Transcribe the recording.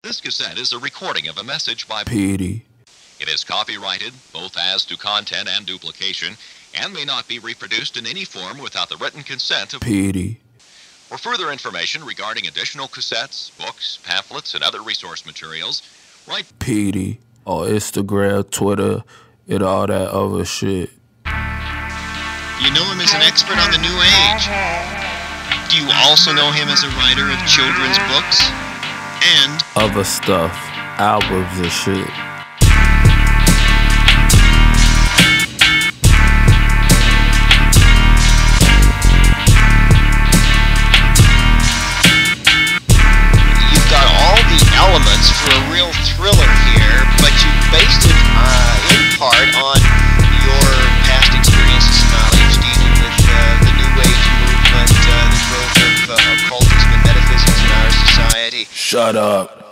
This cassette is a recording of a message by Petey. It is copyrighted, both as to content and duplication, and may not be reproduced in any form without the written consent of Petey. For further information regarding additional cassettes, books, pamphlets, and other resource materials, write Petey on Instagram, Twitter, and all that other shit. You know him as an expert on the New Age. Do you also know him as a writer of children's books? And Other stuff, albums and shit. you've got all the elements for a real thriller here, but you based it in part on your past experiences and knowledge dealing with the New Age movement, the growth of occultism and metaphysics in our society. Shut up.